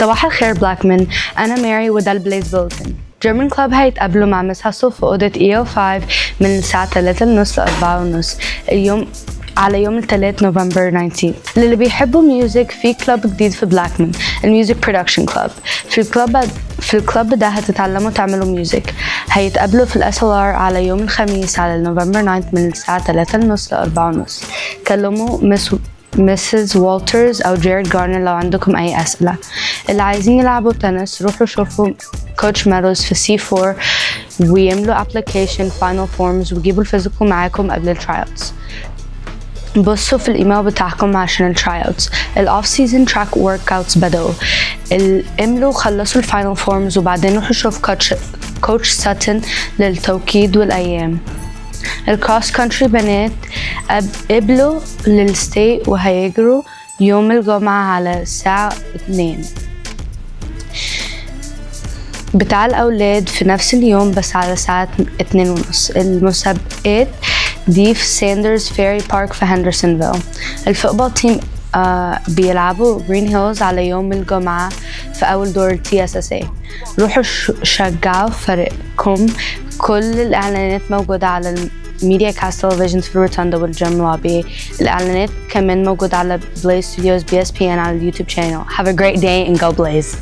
صباح الخير بلاكمان، أنا ماري وده البليز بولتن. جيرمان كلاب هيتقابلوا مع مس هاسل في أوضة EO5 من الساعة 3:30 ل 4:30 على يوم الثلاث نوفمبر 19. للي بيحبوا ميوزك في كلاب جديد في بلاكمان، الميوزك برودكشن كلاب. في الكلاب ده هتتعلموا تعملوا ميوزك. هيتقابلوا في الSLR على يوم الخميس على نوفمبر 9 من الساعة 3:30 ل 4:30. كلموا مسز والترز أو جيرد جارنر لو عندكم أي أسئلة. اللي عايزين يلعبوا تنس روحوا شوفوا كوتش ميدوز في C4 ويملوا application final forms وجيبوا الفيزيكال معاكم قبل الترايلز. بصوا في الإيميل بتاعكم عشان الترايلز. الأوف سيزون تراك ورك اوتس بدأوا. املوا خلصوا الفاينل فورمز وبعدين روحوا شوفوا كوتش ساتن للتوكيد والأيام. الكروس كونتري بنات قبلوا للستيت وهيجروا يوم الجمعة على الساعة 2. بتاع الأولاد في نفس اليوم بس على الساعة 2:30. المسابقات دي في ساندرز فيري بارك في هندرسونفيل. الفوتبول تيم بيلعبوا جرين هيلز على يوم الجمعة في أول دور TSSA. روحوا شجعوا فريقكم. كل الإعلانات موجودة على الميديا كاست تلفزيون في الروتوندا والجيم لوبي. الإعلانات كمان موجودة على Blaze Studios BSPN على اليوتيوب channel. Have a great day and go Blaze!